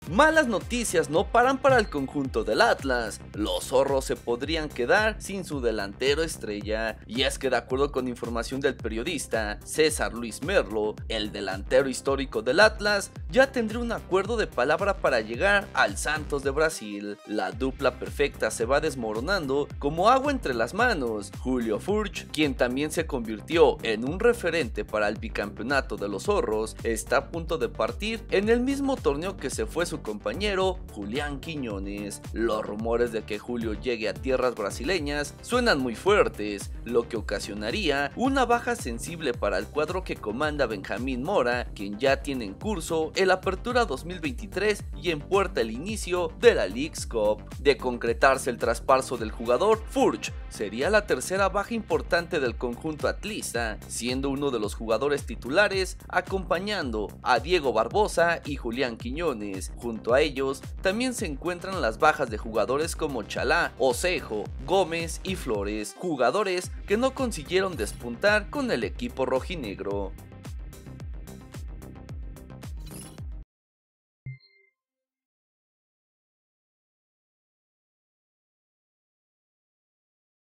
Malas noticias no paran para el conjunto del Atlas. Los zorros se podrían quedar sin su delantero estrella, y es que de acuerdo con información del periodista César Luis Merlo, el delantero histórico del Atlas ya tendría un acuerdo de palabra para llegar al Santos de Brasil. La dupla perfecta se va desmoronando como agua entre las manos. Julio Furch, quien también se convirtió en un referente para el bicampeonato de los zorros, está a punto de partir en el mismo torneo que se fue su compañero Julián Quiñones. Los rumores de que Julio llegue a tierras brasileñas suenan muy fuertes, lo que ocasionaría una baja sensible para el cuadro que comanda Benjamín Mora, quien ya tiene en curso el Apertura 2023 y en puerta el inicio de la Leagues Cup. De concretarse el traspaso del jugador, Furch sería la tercera baja importante del conjunto atlista, siendo uno de los jugadores titulares, acompañando a Diego Barbosa y Julián Quiñones. Junto a ellos también se encuentran las bajas de jugadores como Chalá, Osejo, Gómez y Flores, jugadores que no consiguieron despuntar con el equipo rojinegro.